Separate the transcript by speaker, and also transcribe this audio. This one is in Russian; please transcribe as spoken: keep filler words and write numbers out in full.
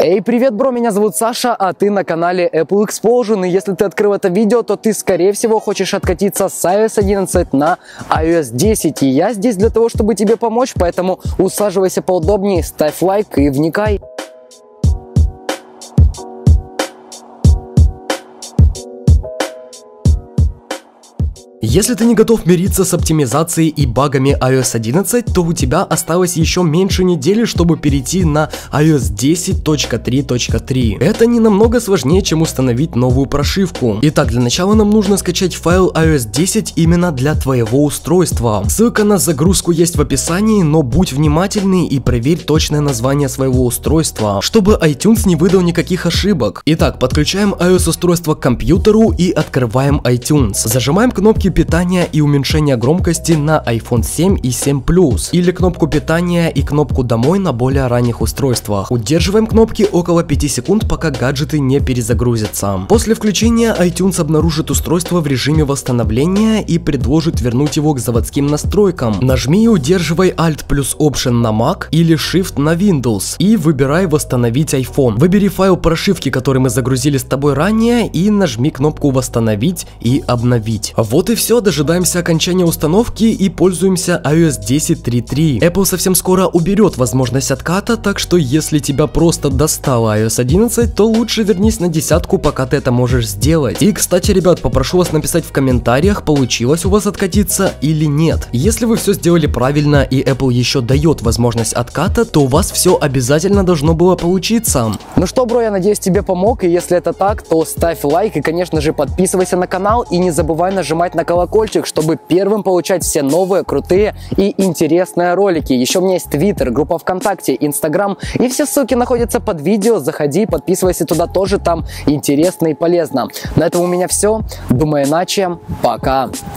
Speaker 1: Эй, привет, бро, меня зовут Саша, а ты на канале Apple Explosion, и если ты открыл это видео, то ты, скорее всего, хочешь откатиться с ай о эс одиннадцать на ай о эс десять, и я здесь для того, чтобы тебе помочь, поэтому усаживайся поудобнее, ставь лайк и вникай. Если ты не готов мириться с оптимизацией и багами ай о эс одиннадцать, то у тебя осталось еще меньше недели, чтобы перейти на ай о эс десять точка три точка три. Это не намного сложнее, чем установить новую прошивку. Итак, для начала нам нужно скачать файл ай о эс десять именно для твоего устройства. Ссылка на загрузку есть в описании, но будь внимательный и проверь точное название своего устройства, чтобы iTunes не выдал никаких ошибок. Итак, подключаем ай о эс устройство к компьютеру и открываем iTunes. Зажимаем кнопки питания и уменьшения громкости на айфон семь и семь плюс, или кнопку питания и кнопку домой на более ранних устройствах. Удерживаем кнопки около пяти секунд, пока гаджеты не перезагрузятся. После включения iTunes обнаружит устройство в режиме восстановления и предложит вернуть его к заводским настройкам. Нажми и удерживай Alt плюс Option на Mac или Shift на Windows и выбирай восстановить iPhone. Выбери файл прошивки, который мы загрузили с тобой ранее, и нажми кнопку восстановить и обновить. Вот и все. Все, дожидаемся окончания установки и пользуемся ай о эс десять точка три точка три. Apple совсем скоро уберет возможность отката, так что если тебя просто достала ай о эс одиннадцать, то лучше вернись на десятку, пока ты это можешь сделать. И, кстати, ребят, попрошу вас написать в комментариях, получилось у вас откатиться или нет. Если вы все сделали правильно и Apple еще дает возможность отката, то у вас все обязательно должно было получиться. Ну что, бро, я надеюсь, тебе помог, и если это так, то ставь лайк и, конечно же, подписывайся на канал и не забывай нажимать на колокольчик, чтобы первым получать все новые, крутые и интересные ролики. Еще у меня есть Twitter, группа ВКонтакте, Инстаграм, и все ссылки находятся под видео. Заходи, подписывайся туда тоже, там интересно и полезно. На этом у меня все. Думаю иначе. Пока.